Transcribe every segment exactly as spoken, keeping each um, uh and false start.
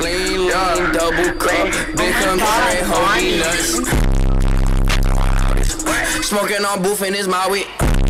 lean, lean, double cup, big comparing holy nuts. Smoking on booth and it's my weed.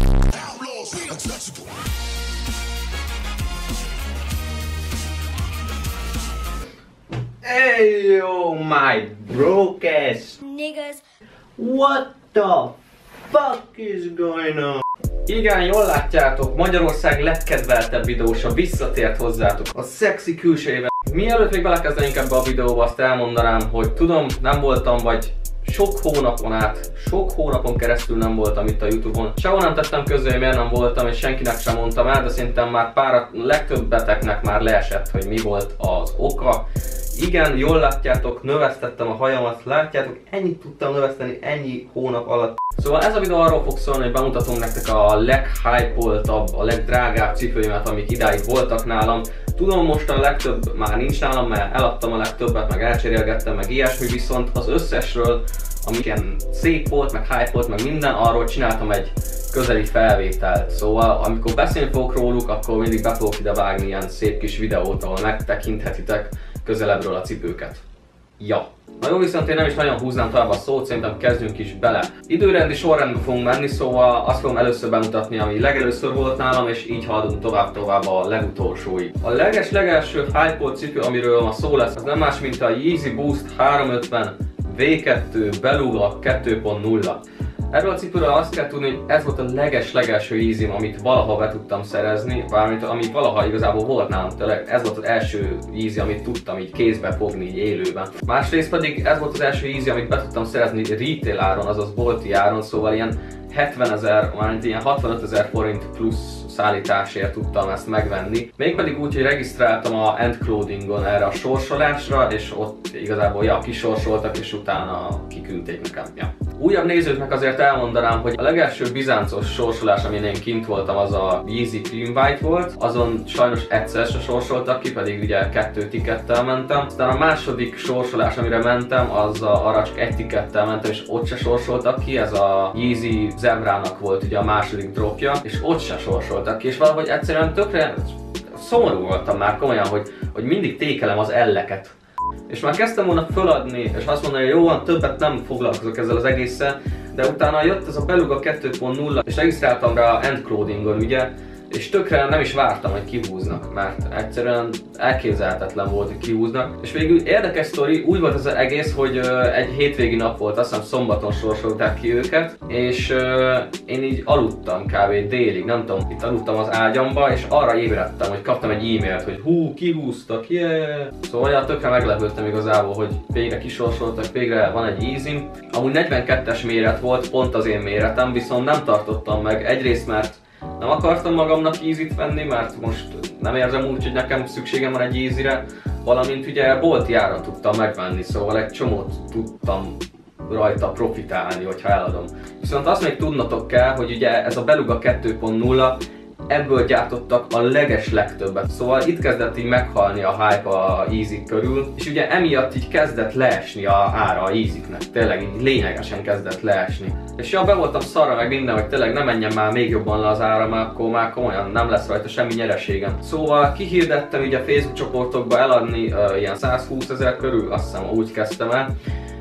Hey yo, my broke-ass niggas. What the fuck is going on? Igen, jól látjátok, Magyarország legkedveltebb videósa visszatért hozzátok a szexi külsejével. Mielőtt még belekezdenénk ebbe a videóba, azt elmondanám, hogy tudom, nem voltam, vagy sok hónapon át, sok hónapon keresztül nem voltam itt a YouTube-on. Sehol nem tettem közé, hogy miért nem voltam, és senkinek sem mondtam el, de szerintem már pár, legtöbbeteknek már leesett, hogy mi volt az oka. Igen, jól látjátok, növesztettem a hajamat, látjátok, ennyit tudtam növeszteni ennyi hónap alatt. Szóval ez a videó arról fog szólni, hogy bemutatom nektek a leghype-oltabb, a legdrágább cipőimet, amik idáig voltak nálam. Tudom, most a legtöbb már nincs nálam, mert eladtam a legtöbbet, meg elcserélgettem, meg ilyesmi, viszont az összesről, ami ilyen szép volt, meg hype volt, meg minden, arról csináltam egy közeli felvételt. Szóval amikor beszélni fogok róluk, akkor mindig be fogok ide vágni ilyen szép kis videót, ahol megtekinthetitek közelebbről a cipőket. Ja. Na jó, viszont én nem is nagyon húznám tovább a szót, szerintem kezdjünk is bele. Időrendi sorrendben fogunk menni, szóval azt fogom először bemutatni, ami legelőször volt nálam, és így haladunk tovább-tovább a legutolsóig. A leges-legelső hype-olt cipő, amiről ma szó lesz, az nem más, mint a Yeezy Boost háromszázötven vé kettő Beluga kettő pont nulla. Erről a cipőről azt kell tudni, hogy ez volt a leges-legelső Yeezym, amit valaha be tudtam szerezni, valamint amit valaha igazából volt nálam, tényleg ez volt az első Yeezy, amit tudtam így kézbe fogni, így élőben. Másrészt pedig ez volt az első Yeezy, amit be tudtam szerezni retail áron, azaz bolti áron, szóval ilyen hetvenezer, mármint ilyen hatvanötezer forint plusz szállításért tudtam ezt megvenni. Mégpedig úgy, hogy regisztráltam a End Clothing-on erre a sorsolásra, és ott igazából ja, kisorsoltak, és utána kiküldték nekem. Ja. Újabb nézőknek azért elmondanám, hogy a legelső bizáncos sorsolás, amin én kint voltam, az a Yeezy Cream White volt. Azon sajnos egyszer se sorsoltak ki, pedig ugye kettő tikettel mentem. Aztán a második sorsolás, amire mentem, az a, arra csak egy tikettel mentem, és ott se sorsoltak ki. Ez a Yeezy Zebrának volt ugye a második dropja, és ott se sorsoltak ki, és valahogy egyszerűen tökre szomorú voltam már komolyan, hogy, hogy mindig tékelem az elleket. És már kezdtem volna föladni, és azt mondani, hogy jó van, többet nem foglalkozok ezzel az egésszel, de utána jött ez a Beluga kettő pont nulla, és regisztráltam rá a End Clothing-on, ugye, és tökre nem is vártam, hogy kihúznak, mert egyszerűen elképzelhetetlen volt, hogy kihúznak. És végül érdekes sztori, úgy volt ez az egész, hogy uh, egy hétvégi nap volt, azt hiszem szombaton sorsolták ki őket, és uh, én így aludtam kb. Délig, nem tudom, itt aludtam az ágyamba, és arra ébredtem, hogy kaptam egy e-mailt, hogy hú, kihúztak, yeah! Szóval ja, tökre meglepődtem igazából, hogy végre kisorsoltak, végre van egy Yeezym. Amúgy negyvenkettes méret volt, pont az én méretem, viszont nem tartottam meg, egyrészt mert nem akartam magamnak Yeezyt venni, mert most nem érzem úgy, hogy nekem szükségem van egy Yeezyre, valamint ugye bolti áron tudtam megvenni, szóval egy csomót tudtam rajta profitálni, hogyha eladom. Viszont azt még tudnotok kell, hogy ugye ez a Beluga kettő pont nulla, ebből gyártottak a leges legtöbbet. Szóval itt kezdett így meghalni a hype a Yeezy körül, és ugye emiatt így kezdett leesni a ára a Yeezyknek. Tényleg így lényegesen kezdett leesni. És ja, be voltam szarra meg minden, hogy tényleg ne menjen már még jobban le az ára, mert akkor már komolyan nem lesz rajta semmi nyereségem. Szóval kihirdettem így a Facebook csoportokba eladni uh, ilyen százhúszezer körül, azt hiszem úgy kezdtem el.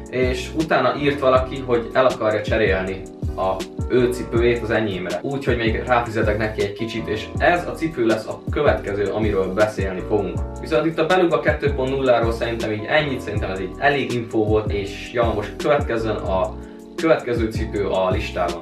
És utána írt valaki, hogy el akarja cserélni a ő cipőjét az enyémre. Úgyhogy még ráfizetek neki egy kicsit, és ez a cipő lesz a következő, amiről beszélni fogunk. Viszont itt a Beluga kettő pont nulla-ról szerintem így ennyit, szerintem ez így elég info volt, és ja, most következzen a következő cipő a listában.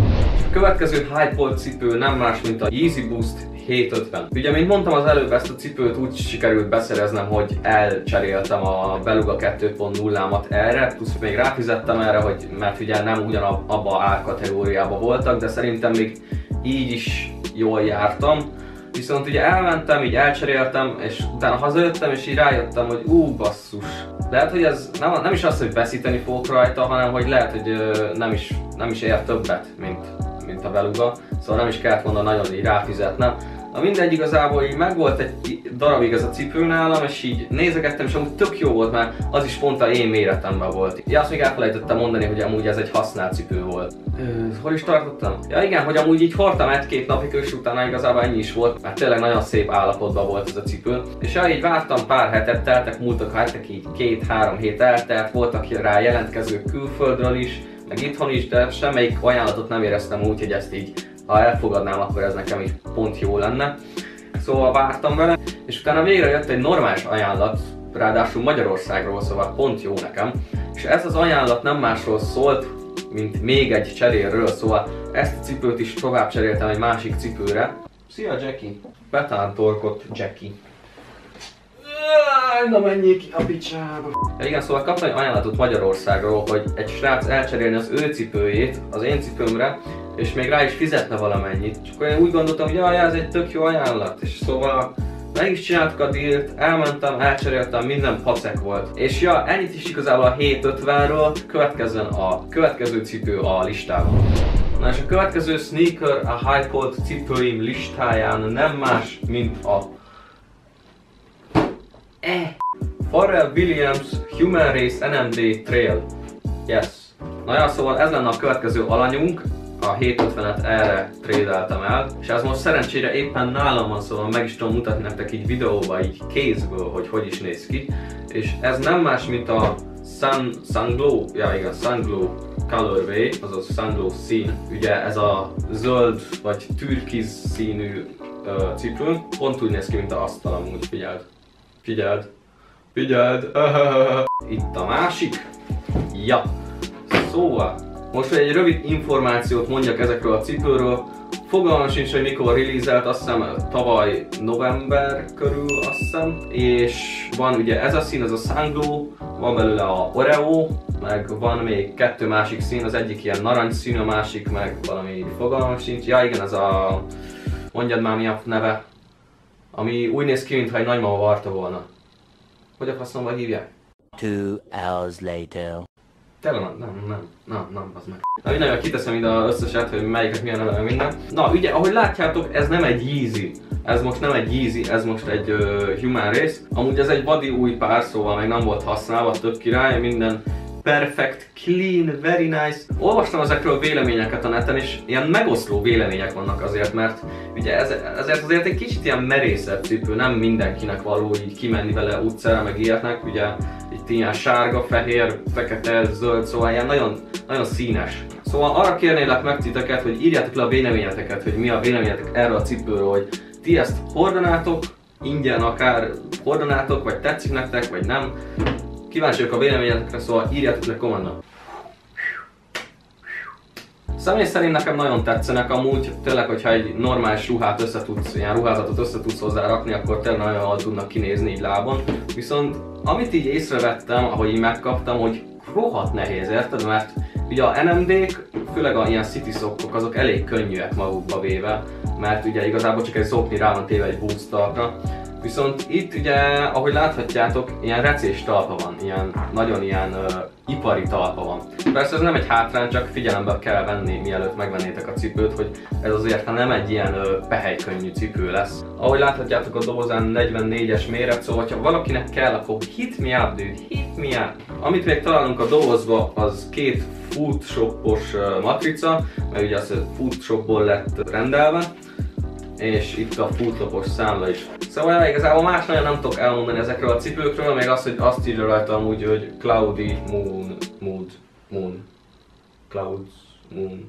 A következő hype-olt cipő nem más, mint a Yeezy Boost hétszázötven. Ugye, mint mondtam az előbb, ezt a cipőt úgy sikerült beszereznem, hogy elcseréltem a Beluga kettő pont nulla-ámat erre, plusz még ráfizettem erre, hogy, mert ugye nem ugyanabba a árkategóriában voltak, de szerintem még így is jól jártam. Viszont ugye elmentem, így elcseréltem, és utána hazajöttem, és így rájöttem, hogy ú, basszus. Lehet, hogy ez nem, nem is az, hogy veszíteni fogok rajta, hanem hogy lehet, hogy ö, nem, is, nem is ér többet, mint, mint a Beluga. Szóval nem is kellett volna nagyon így ráfizetnem. Na mindegy, igazából így megvolt egy darabig ez a cipő nálam, és így nézegettem, és amúgy tök jó volt, mert az is pont a én méretemben volt. Ja, azt még elfelejtettem mondani, hogy amúgy ez egy használt cipő volt. Ö, hol is tartottam? Ja igen, hogy amúgy így hordtam egy-két napig, és utána igazából ennyi is volt, mert tényleg nagyon szép állapotban volt ez a cipő. És ja, így vártam pár hetet, teltek, múltak hetek, így két-három hét eltelt, voltak rá jelentkezők külföldről is, meg itthon is, de semmelyik ajánlatot nem éreztem úgy, hogy ezt így, ha elfogadnám, akkor ez nekem is pont jó lenne. Szóval vártam vele, és utána végre jött egy normális ajánlat, ráadásul Magyarországról, szóval pont jó nekem. És ez az ajánlat nem másról szólt, mint még egy cserélről, szóval ezt a cipőt is tovább cseréltem egy másik cipőre. Szia Jackie! Betántorkott Jackie. Na menjél ki a picsába! Ja, igen, szóval kaptam egy ajánlatot Magyarországról, hogy egy srác elcserélni az ő cipőjét az én cipőmre, és még rá is fizetne valamennyit. Csak én úgy gondoltam, hogy jaj, ez egy tök jó ajánlat, és szóval meg is csináltuk a dílt, elmentem, elcseréltem, minden pacek volt. És ja, ennyit is igazából a hétszázötvenről, következzen a következő cipő a listában. Na és a következő sneaker a hype-olt cipőim listáján nem más, mint a Eh. Pharrell Williams Human Race en em dé Trail. Yes. Na ja, szóval ez lenne a következő alanyunk. A hétszázötvenet erre trédeltem el, és ez most szerencsére éppen nálam van, szóval meg is tudom mutatni nektek így videóba, így kézből, hogy hogy is néz ki. És ez nem más, mint a Sun, Sunglow, ja igen, Sunglow Colorway, azaz Sunglow szín. Ugye ez a zöld vagy türkiz színű uh, cipő, pont úgy néz ki, mint a asztal amúgy, figyeld. Figyeld, figyeld, itt a másik. Ja, szóval, most egy rövid információt mondjak ezekről a cipőről. Fogalmam sincs, hogy mikor release-elt, azt hiszem tavaly november körül, azt hiszem. És van ugye ez a szín, ez a Sunglow, van belőle a Oreo, meg van még kettő másik szín, az egyik ilyen narancsszínű, a másik meg valami fogalmam sincs. Ja igen, ez a, mondjad már mi a neve. Ami úgy néz ki, mintha egy nagymama varta volna. Hogy a faszomba hívják? Two hours later. Tényleg nem, nem, nem, nem, nem, az meg. Na mindenki kiteszem ide az összeset, hogy melyiket milyen neve minden. Na ugye, ahogy látjátok, ez nem egy Yeezy. Ez most nem egy Yeezy, ez most egy uh, Human Race. Amúgy ez egy vadi új pár, szóval még nem volt használva, tök király, minden perfect, clean, very nice. Olvastam ezekről véleményeket a neten, és ilyen megoszló vélemények vannak azért, mert ugye ez, ezért azért egy kicsit ilyen merészebb cipő, nem mindenkinek való így kimenni vele utcára, meg ilyetnek, ugye itt ilyen sárga, fehér, fekete, zöld, szóval ilyen nagyon, nagyon színes. Szóval arra kérnélek meg titeket, hogy írjátok le a véleményeteket, hogy mi a véleményetek erről a cipőről, hogy ti ezt hordanátok, ingyen akár hordanátok, vagy tetszik nektek, vagy nem. Kíváncsi vagyok a véleményetekre, szóval írjátok le kommentben. Személy szerint nekem nagyon tetszenek amúgy, tényleg, hogyha egy normális ruhát össze tudsz, ilyen ruházatot össze tudsz hozzá rakni, akkor tényleg nagyon jól tudnak kinézni így lábon. Viszont amit így észrevettem, ahogy így megkaptam, hogy rohadt nehéz, érted? Mert ugye a en em dé-k, főleg a ilyen city sockok, azok elég könnyűek magukba véve, mert ugye igazából csak egy zokni rá van téve egy boots talpra. Viszont itt ugye, ahogy láthatjátok, ilyen recés talpa van, ilyen, nagyon ilyen uh, ipari talpa van. Persze ez nem egy hátrány, csak figyelembe kell venni, mielőtt megvennétek a cipőt, hogy ez azért nem egy ilyen uh, pehely-könnyű cipő lesz. Ahogy láthatjátok a dobozán negyvennégyes méret, szóval ha valakinek kell, akkor hit me up, dude, hit me up. Amit még találunk a dobozba, az két foodshopos uh, matrica, mert ugye az foodshopból lett rendelve. És itt a footlapos számla is. Szóval igazából más nagyon nem tudok elmondani ezekről a cipőkről, még az, hogy azt írja rajta amúgy, hogy Cloudy Moon, Mood, Moon, Clouds, Moon.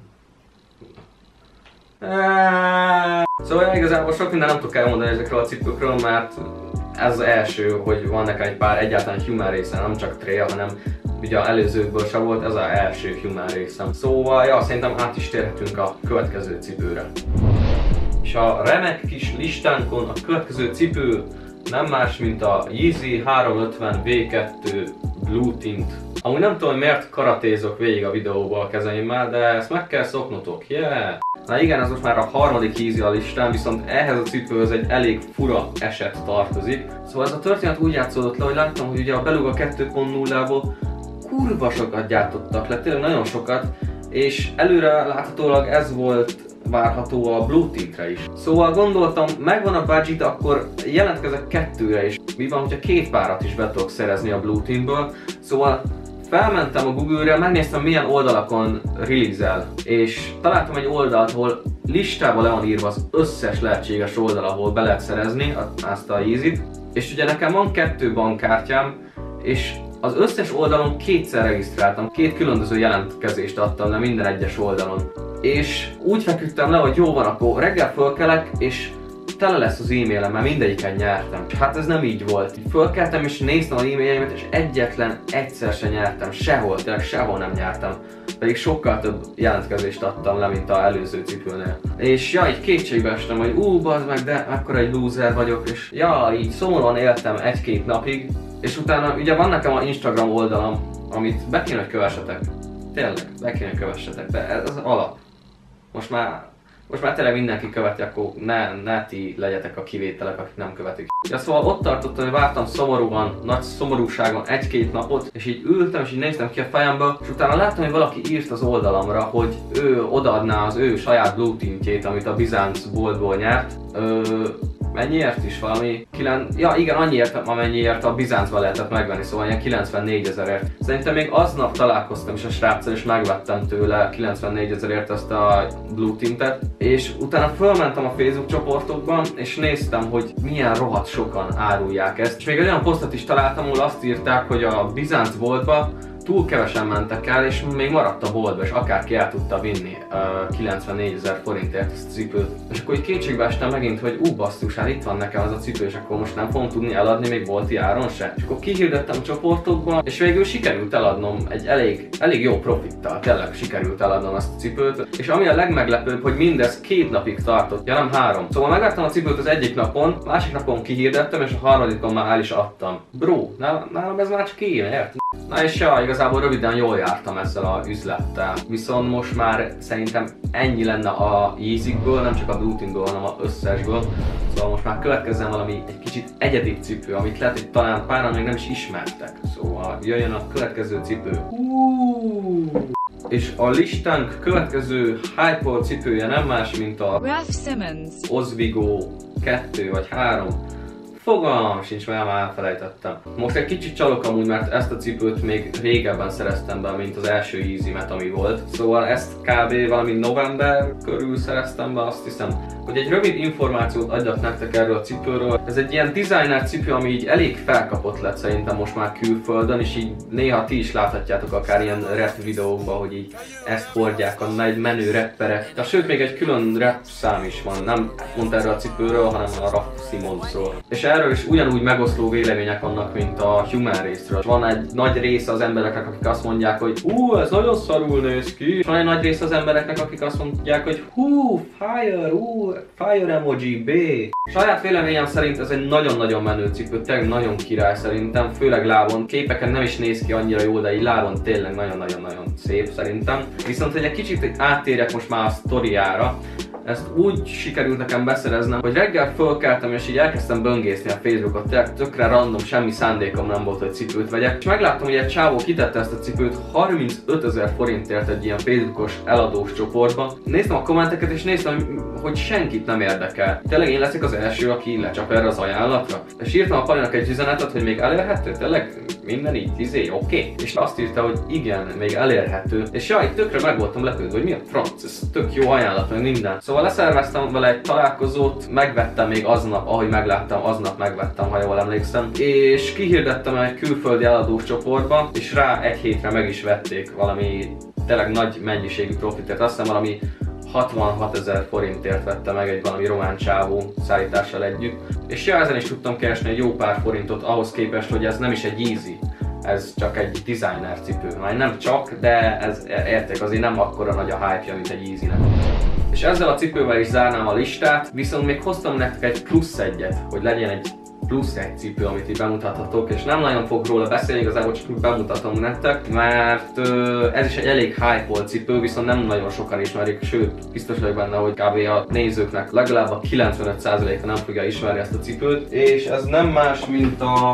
Szóval igazából sok minden nem tudok elmondani ezekről a cipőkről, mert ez az első, hogy van nekem egy pár egyáltalán Human Race-en, nem csak Trail, hanem ugye az előzőkből sem volt, ez az első Human Race-em. Szóval ja, szerintem át is térhetünk a következő cipőre. És a remek kis listánkon a következő cipő nem más, mint a Yeezy háromszázötven vé kettő Blue Tint. Amúgy nem tudom, hogy miért karatézok végig a videóba a kezeimmel, de ezt meg kell szoknotok, yeah! Na igen, ez most már a harmadik Yeezy a listán, viszont ehhez a cipőhöz egy elég fura eset tartozik. Szóval ez a történet úgy játszódott le, hogy láttam, hogy ugye a Beluga kettő pont nullából kurva sokat gyártottak le, tényleg nagyon sokat, és előre láthatólag ez volt várható a Blue Tintre is. Szóval gondoltam, megvan a budget, akkor jelentkezek kettőre is. Mi van, hogyha két párat is be tudok szerezni a Blue Tintből. Szóval felmentem a Google-re, megnéztem milyen oldalakon release-el, és találtam egy oldalt, ahol listában le van írva az összes lehetséges oldal, ahol be lehet szerezni azt a Yeezit. És ugye nekem van kettő bankkártyám, és az összes oldalon kétszer regisztráltam, két különböző jelentkezést adtam le minden egyes oldalon. És úgy feküdtem le, hogy jó van, akkor reggel fölkelek, és tele lesz az e-mailem, mert mindegyiket nyertem. És hát ez nem így volt. Fölkeltem és néztem az e-mailjeimet, és egyetlen egyszer sem nyertem, sehol, tényleg sehol nem nyertem. Pedig sokkal több jelentkezést adtam le, mint az előző cipőnél. És ja, így kétségbe estem, hogy ú, bazd meg, de akkor egy loser vagyok, és ja, így szomorúan éltem egy-két napig. És utána ugye van nekem az Instagram oldalam, amit be kéne, hogy kövessetek. Tényleg, be kéne, hogy kövessetek, de ez az alap. Most már, most már tényleg mindenki követi, akkor ne, ne ti legyetek a kivételek, akik nem követik. Ja, szóval ott tartottam, hogy vártam szomorúan, nagy szomorúságon egy-két napot, és így ültem, és így néztem ki a fejemből, és utána láttam, hogy valaki írt az oldalamra, hogy ő odaadná az ő saját Blue Tintjét, amit a Bizánc boltból nyert. Ö, mennyiért is valami? kilenc... Ja igen, annyiért, amennyiért a Bizáncban lehetett megvenni, szóval ilyen kilencvennégy ezerért. Szerintem még aznap találkoztam is a sráccal, és megvettem tőle kilencvennégy ezerért azt a Blue Tintet. És utána fölmentem a Facebook csoportokban, és néztem, hogy milyen rohadt sokan árulják ezt. És még egy olyan posztot is találtam, ahol azt írták, hogy a Bizánc boltba túl kevesen mentek el, és még maradt a boltba, és akárki el tudta vinni uh, kilencvennégy ezer forintért ezt a cipőt. És akkor így kétségbe estem megint, hogy ú basszus, hát itt van nekem az a cipő, és akkor most nem fogom tudni eladni még bolti áron se. És akkor kihirdettem csoportokba, és végül sikerült eladnom egy elég, elég jó profittal, tényleg sikerült eladnom azt a cipőt. És ami a legmeglepőbb, hogy mindez két napig tartott, ja nem három. Szóval megvettem a cipőt az egyik napon, másik napon kihirdettem, és a harmadikon már el is adtam. Bro, nálam ez már csak kéne, érted? Na és ja, igazából röviden jól jártam ezzel az üzlettel. Viszont most már szerintem ennyi lenne a Yeezykből, nem csak a Blue Tintből, hanem az összesből. Szóval most már következzen valami egy kicsit egyedi cipő, amit lehet, hogy talán páran még nem is ismertek. Szóval jöjjön a következő cipő. Uh! És a listánk következő hype cipője nem más, mint a Raf Simons Ozweego kettő vagy három. Fogalmam sincs, mert már elfelejtettem. Most egy kicsit csalok amúgy, mert ezt a cipőt még régebben szereztem be, mint az első Yeezymet, ami volt. Szóval ezt kb. Valami november körül szereztem be, azt hiszem. Hogy egy rövid információt adjak nektek erről a cipőről. Ez egy ilyen designer cipő, ami így elég felkapott lett szerintem most már külföldön, és így néha ti is láthatjátok akár ilyen rap videókban, hogy így ezt hordják a nagy menő rapperek. De sőt, még egy külön rap szám is van, nem pont erről a cipőről, hanem a Raf Simonsról. És erről is ugyanúgy megoszló vélemények vannak, mint a Human Race-ről. Van egy nagy része az embereknek, akik azt mondják, hogy hú, ez nagyon szarul néz ki. És van egy nagy része az embereknek, akik azt mondják, hogy hú, fire, hú, fire emoji, B. Saját véleményem szerint ez egy nagyon-nagyon menő cipő, tényleg nagyon király szerintem, főleg lábon. Képeken nem is néz ki annyira jól, de így lábon tényleg nagyon-nagyon-nagyon szép szerintem. Viszont hogy egy kicsit áttérjek most már a sztoriára, ezt úgy sikerült nekem beszereznem, hogy reggel fölkeltem és így elkezdtem böngészni a Facebookot, tényleg tökre random, semmi szándékom nem volt, hogy cipőt vegyek. És megláttam, hogy egy csávó kitette ezt a cipőt harmincötezer forintért egy ilyen Facebookos eladós csoportba. Néztem a kommenteket és néztem, hogy senkit nem érdekel. Tényleg én leszek az első, aki lecsap erre az ajánlatra. És írtam a Palinak egy üzenetet, hogy még elérhető, tényleg minden így, izé, oké. Okay. És azt írta, hogy igen, még elérhető. És jaj, tökre meg voltam lepődve, hogy mi a franc, ez tök jó ajánlat, meg minden. Szóval leszerveztem vele egy találkozót, megvettem még aznap, ahogy megláttam, aznap megvettem, ha jól emlékszem. És kihirdettem egy külföldi eladós csoportba, és rá egy hétre meg is vették valami tényleg nagy mennyiségű profitért. Azt hiszem valami hatvanhat ezer forintért vette meg egy valami román csávó szállítással együtt. És ja, ezen is tudtam keresni egy jó pár forintot ahhoz képest, hogy ez nem is egy Yeezy. Ez csak egy designer cipő. Már nem csak, de ez érték azért nem akkora nagy a hype-ja, mint egy Yeezynek. És ezzel a cipővel is zárnám a listát, viszont még hoztam nektek egy plusz egyet, hogy legyen egy plusz egy cipő, amit így bemutathatok, és nem nagyon fogok róla beszélni, igazából csak bemutatom nektek, mert ö, ez is egy elég hype-olt cipő, viszont nem nagyon sokan ismerik, sőt, biztos vagyok benne, hogy kb. A nézőknek legalább a kilencvenöt százaléka nem fogja ismerni ezt a cipőt, és ez nem más, mint a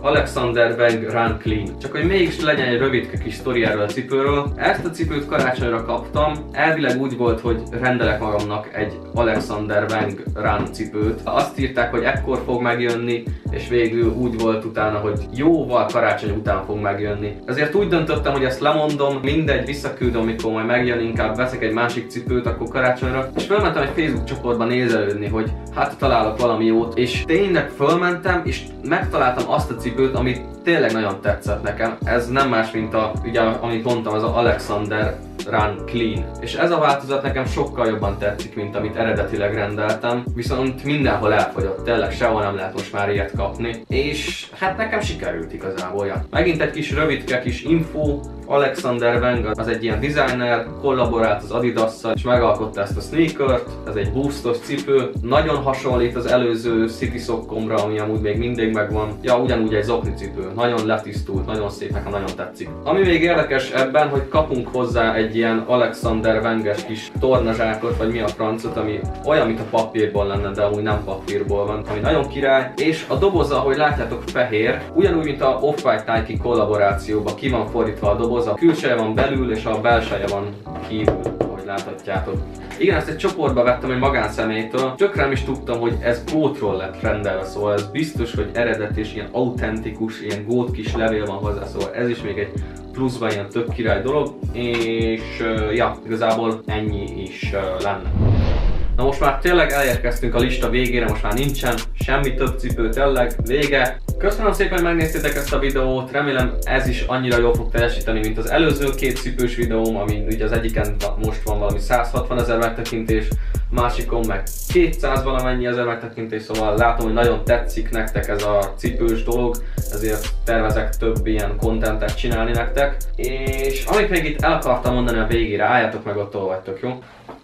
Alexander Wang Run Clean. Csak hogy mégis legyen egy rövidke kis sztori erről a cipőről. Ezt a cipőt karácsonyra kaptam. Elvileg úgy volt, hogy rendelek magamnak egy Alexander Wang Run cipőt. Azt írták, hogy ekkor fog megjönni, és végül úgy volt utána, hogy jóval karácsony után fog megjönni. Ezért úgy döntöttem, hogy ezt lemondom, mindegy, visszaküldöm, mikor majd megjön, inkább veszek egy másik cipőt akkor karácsonyra. És felmentem egy Facebook csoportba nézelődni, hogy hát találok valami jót, és tényleg fölmentem, és megtaláltam azt a cipőt, amit tényleg nagyon tetszett nekem. Ez nem más, mint a, ugye, amit mondtam, az a Alexander Run Clean. És ez a változat nekem sokkal jobban tetszik, mint amit eredetileg rendeltem, viszont mindenhol elfogyott, tényleg sehol nem lehet most már ilyet kapni, és hát nekem sikerült igazából. Ja. Megint egy kis rövidke kis info, Alexander Wang az egy ilyen designer, kollaborált az Adidasszal, és megalkotta ezt a sneakert, ez egy boostos cipő, nagyon hasonlít az előző City Sockomra, ami amúgy még mindig megvan. Ja, ugyanúgy egy zokni cipő, nagyon letisztult, nagyon szép, nekem nagyon tetszik. Ami még érdekes ebben, hogy kapunk hozzá egy ilyen Alexander Wang-es kis tornazsákot, vagy mi a francot, ami olyan, mint a papírból lenne, de amúgy nem papírból van, ami nagyon király, és a doboza, ahogy látjátok, fehér, ugyanúgy, mint a Off-White Nike kollaborációban ki van fordítva a doboz, a külseje van belül, és a belseje van kívül, ahogy láthatjátok. Igen, ezt egy csoportba vettem egy magánszemélytől, tökre nem is tudtam, hogy ez gótról lett rendelve, szóval ez biztos, hogy eredet és ilyen autentikus, ilyen gót kis levél van hozzá, szóval ez is még egy pluszban ilyen tök király dolog, és uh, ja, igazából ennyi is uh, lenne. Na most már tényleg elérkeztünk a lista végére, most már nincsen semmi több cipő, tényleg vége. Köszönöm szépen, hogy megnéztétek ezt a videót, remélem ez is annyira jól fog teljesíteni, mint az előző két cipős videóm, ami ugye az egyiken most van valami száz hatvanezer megtekintés, másikon meg kétszáz valamennyi ezer megtekintés, szóval látom, hogy nagyon tetszik nektek ez a cipős dolog, ezért tervezek több ilyen kontentet csinálni nektek. És amit még itt el akartam mondani a végére, álljátok meg, ott vagytok, jó?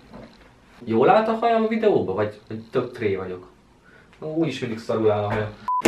Jól állt a hajam a videóba, vagy, vagy tök tré vagyok? Úgyis mindig szarul áll a hajam.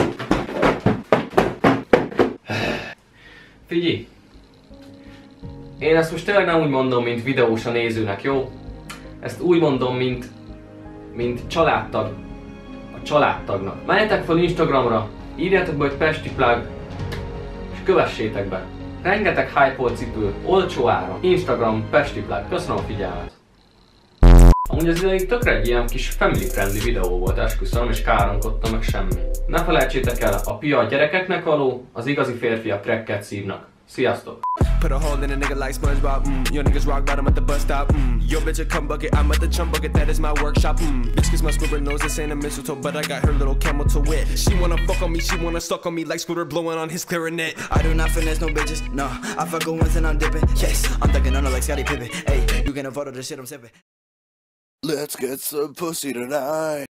Figyelj! Én ezt most tényleg nem úgy mondom, mint videós a nézőnek, jó? Ezt úgy mondom, mint, mint családtag. A családtagnak. Menjetek fel Instagramra, írjátok be, hogy Pesti Plug, és kövessétek be. Rengeteg hype-olt cipő, olcsó áron. Instagram Pesti Plug. Köszönöm a figyelmet! Amúgy ez ideig tökre egy ilyen kis family friendly videó volt, esküszöm, és káromkodtam meg semmi. Ne felejtsétek el, a pia a gyerekeknek való, az igazi férfiak cracket szívnak. Sziasztok! Put a hole in a nigga like SpongeBob, mm. Your niggas rock bottom at the bus stop, mm. Yo bitch a cum bucket, I'm at the chum bucket, that is my workshop, mm. Bitch kiss my Squidward nose, this ain't a mistletoe, but I got her little camel to wit. She wanna fuck on me, she wanna suck on me like Squidward blowing on his clarinet. I do not finesse no bitches, no. I fuck her once and I'm dipping, yes. I'm thugging on her like Scottie Pippen, hey. You can afford all the shit I'm sipping. Let's get some pussy tonight.